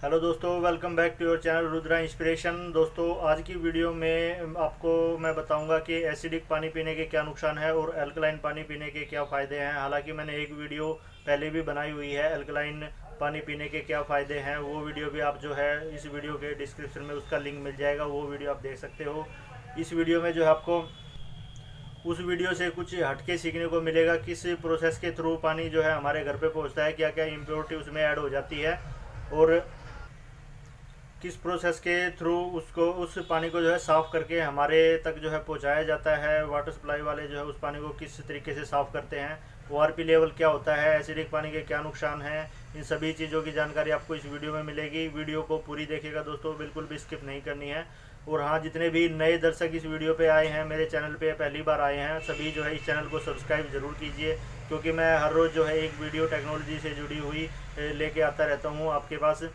Hello दोस्तों, welcome back to your channel Rudra inspiration. दोस्तों, आज की वीडियो में आपको मैं बताऊंगा कि एसिडिक पानी पीने के क्या नुकसान है और अल्कलाइन पानी पीने के क्या फ़ायदे हैं। हालांकि मैंने एक वीडियो पहले भी बनाई हुई है अल्कलाइन पानी पीने के क्या फ़ायदे हैं। वो वीडियो भी आप जो है इस वीडियो के डिस्क्रिप्शन में उसका लिंक मिल जाएगा, वो वीडियो आप देख सकते हो। इस वीडियो में जो है आपको उस वीडियो से कुछ हटके सीखने को मिलेगा। किस प्रोसेस के थ्रू पानी जो है हमारे घर पे पहुंचता है, क्या क्या इम्प्योरिटी उसमें ऐड हो जाती है और किस प्रोसेस के थ्रू उसको उस पानी को जो है साफ़ करके हमारे तक जो है पहुंचाया जाता है। वाटर सप्लाई वाले जो है उस पानी को किस तरीके से साफ़ करते हैं, ओआरपी लेवल क्या होता है, एसिडिक पानी के क्या नुकसान हैं, इन सभी चीज़ों की जानकारी आपको इस वीडियो में मिलेगी। वीडियो को पूरी देखिएगा दोस्तों, बिल्कुल भी स्किप नहीं करनी है। और हाँ, जितने भी नए दर्शक इस वीडियो पे आए हैं, मेरे चैनल पे पहली बार आए हैं, सभी जो है इस चैनल को सब्सक्राइब ज़रूर कीजिए, क्योंकि मैं हर रोज़ जो है एक वीडियो टेक्नोलॉजी से जुड़ी हुई लेके आता रहता हूँ आपके पास।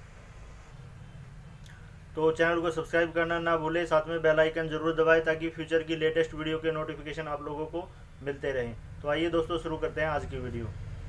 तो चैनल को सब्सक्राइब करना ना भूलें, साथ में बेल आइकन जरूर दबाएं ताकि फ्यूचर की लेटेस्ट वीडियो के नोटिफिकेशन आप लोगों को मिलते रहें। तो आइए दोस्तों, शुरू करते हैं आज की वीडियो।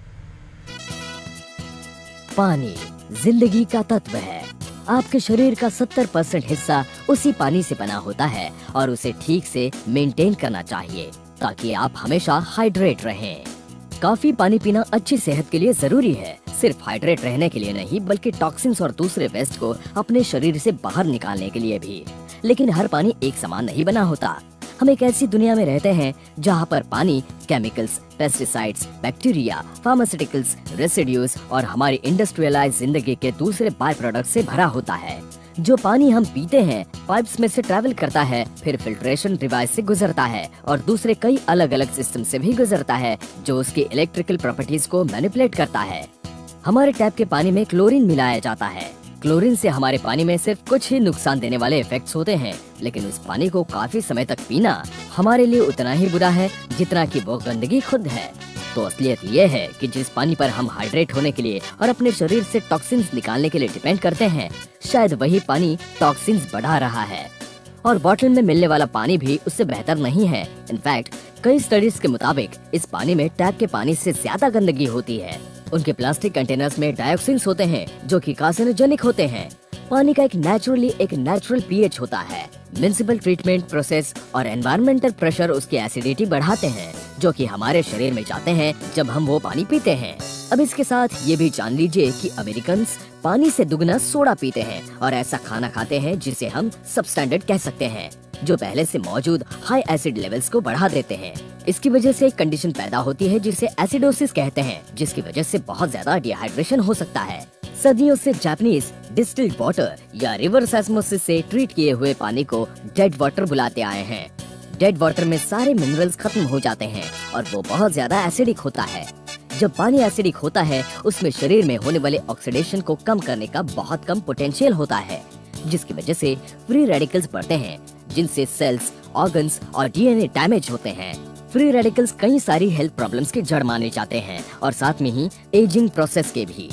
पानी जिंदगी का तत्व है। आपके शरीर का 70% हिस्सा उसी पानी से बना होता है और उसे ठीक से मेंटेन करना चाहिए ताकि आप हमेशा हाइड्रेट रहें। काफी पानी पीना अच्छी सेहत के लिए जरूरी है, सिर्फ हाइड्रेट रहने के लिए नहीं बल्कि टॉक्सिन्स और दूसरे वेस्ट को अपने शरीर से बाहर निकालने के लिए भी। लेकिन हर पानी एक समान नहीं बना होता। हम एक ऐसी दुनिया में रहते हैं जहाँ पर पानी chemicals, pesticides, bacteria, pharmaceuticals, residues और हमारी इंडस्ट्रियलाइज जिंदगी के दूसरे बाय प्रोडक्ट से भरा होता है। जो पानी हम पीते हैं पाइप्स में से ट्रैवल करता है, फिर फिल्ट्रेशन डिवाइस से गुजरता है और दूसरे कई अलग अलग सिस्टम से भी गुजरता है जो उसकी इलेक्ट्रिकल प्रॉपर्टीज को मैनिपुलेट करता है। हमारे टैप के पानी में क्लोरीन मिलाया जाता है। क्लोरीन से हमारे पानी में सिर्फ कुछ ही नुकसान देने वाले इफेक्ट्स होते हैं, लेकिन उस पानी को काफी समय तक पीना हमारे लिए उतना ही बुरा है जितना कि वो गंदगी खुद है। तो असलियत ये है कि जिस पानी पर हम हाइड्रेट होने के लिए और अपने शरीर से टॉक्सिन्स निकालने के लिए डिपेंड करते हैं, शायद वही पानी टॉक्सिन्स बढ़ा रहा है। और बॉटल में मिलने वाला पानी भी उससे बेहतर नहीं है। इनफैक्ट कई स्टडीज के मुताबिक इस पानी में टैप के पानी से ज्यादा गंदगी होती है। उनके प्लास्टिक कंटेनर्स में डायोक्सिन्स होते हैं जो कि कार्सिनोजेनिक होते हैं। पानी का एक नेचुरल पीएच होता है। म्युनिसिपल ट्रीटमेंट प्रोसेस और एनवायरमेंटल प्रेशर उसकी एसिडिटी बढ़ाते हैं जो कि हमारे शरीर में जाते हैं जब हम वो पानी पीते हैं। अब इसके साथ ये भी जान लीजिए कि अमेरिकन्स पानी से दुगना सोडा पीते हैं और ऐसा खाना खाते हैं जिसे हम सबस्टैंडर्ड कह सकते हैं, जो पहले से मौजूद हाई एसिड लेवल्स को बढ़ा देते हैं। इसकी वजह से एक कंडीशन पैदा होती है जिसे एसिडोसिस कहते हैं, जिसकी वजह से बहुत ज्यादा डिहाइड्रेशन हो सकता है। सदियों से जापानीज डिस्टिल्ड वाटर या रिवर्स ऑस्मोसिस से ट्रीट किए हुए पानी को डेड वाटर बुलाते आए हैं। डेड वाटर में सारे मिनरल्स खत्म हो जाते हैं और वो बहुत ज्यादा एसिडिक होता है। जब पानी एसिडिक होता है उसमें शरीर में होने वाले ऑक्सीडेशन को कम करने का बहुत कम पोटेंशियल होता है, जिसकी वजह से फ्री रेडिकल्स बढ़ते हैं जिनसे सेल्स, ऑर्गन्स और डीएनए डैमेज होते हैं। फ्री रेडिकल्स कई सारी हेल्थ प्रॉब्लम्स के जड़ माने जाते हैं और साथ में ही एजिंग प्रोसेस के भी।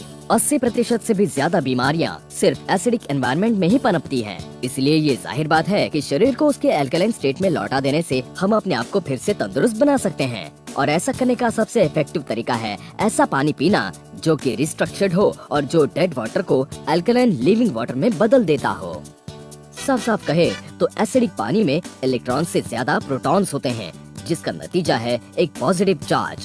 80% से भी ज्यादा बीमारियां सिर्फ एसिडिक एनवायरनमेंट में ही पनपती हैं। इसलिए ये जाहिर बात है कि शरीर को उसके अल्कलाइन स्टेट में लौटा देने से हम अपने आप को फिर से तंदुरुस्त बना सकते हैं। और ऐसा करने का सबसे इफेक्टिव तरीका है ऐसा पानी पीना जो कि रिस्ट्रक्चर्ड हो और जो डेड वाटर को अल्कलाइन लिविंग वाटर में बदल देता हो। साफ साफ कहे तो एसिडिक पानी में इलेक्ट्रॉन से ज्यादा प्रोटॉन्स होते हैं, जिसका नतीजा है एक पॉजिटिव चार्ज।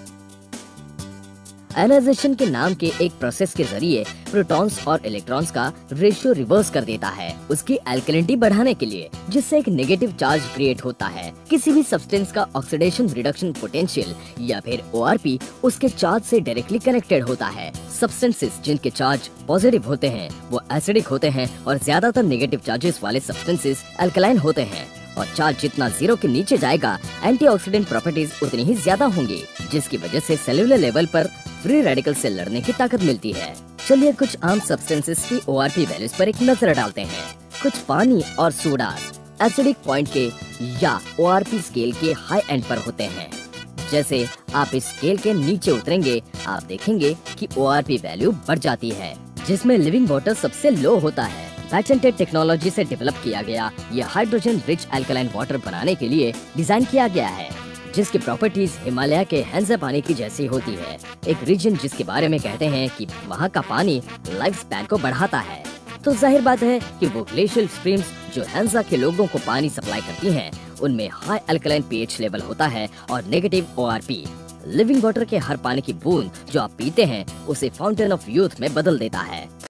आयनाइजेशन के नाम के एक प्रोसेस के जरिए प्रोटॉन्स और इलेक्ट्रॉन्स का रेशियो रिवर्स कर देता है उसकी अल्कलिनिटी बढ़ाने के लिए, जिससे एक नेगेटिव चार्ज क्रिएट होता है। किसी भी सब्सटेंस का ऑक्सीडेशन रिडक्शन पोटेंशियल या फिर ओआरपी उसके चार्ज से डायरेक्टली कनेक्टेड होता है। सब्सटेंसेस जिनके चार्ज पॉजिटिव होते हैं वो एसिडिक होते हैं और ज्यादातर नेगेटिव चार्जेस वाले सब्सटेंसेस अल्कलाइन होते हैं। और चार्ज जितना जीरो के नीचे जाएगा एंटीऑक्सीडेंट प्रॉपर्टीज उतनी ही ज्यादा होंगी, जिसकी वजह से सेलुलर लेवल पर फ्री रेडिकल से लड़ने की ताकत मिलती है। चलिए कुछ आम सब्सटेंसेस की ओआरपी वैल्यूज पर एक नजर डालते हैं। कुछ पानी और सोडा एसिडिक पॉइंट के या ओआरपी स्केल के हाई एंड पर होते हैं। जैसे आप इस स्केल के नीचे उतरेंगे आप देखेंगे कि ओआरपी वैल्यू बढ़ जाती है, जिसमें लिविंग वाटर सबसे लो होता है। पैटेंटेड टेक्नोलॉजी से डेवलप किया गया यह हाइड्रोजन रिच अल्कलाइन वाटर बनाने के लिए डिजाइन किया गया है। जिसकी प्रॉपर्टीज हिमालय के हैंजा पानी की जैसी होती है। एक रीजन जिसके बारे में कहते हैं कि वहाँ का पानी लाइफ स्पैन को बढ़ाता है। तो जाहिर बात है कि वो ग्लेशियल स्ट्रीम्स जो हैंजा के लोगों को पानी सप्लाई करती हैं, उनमें हाई अल्कलाइन पीएच लेवल होता है और नेगेटिव ओआरपी। लिविंग वाटर के हर पानी की बूंद जो आप पीते हैं उसे फाउंटेन ऑफ यूथ में बदल देता है।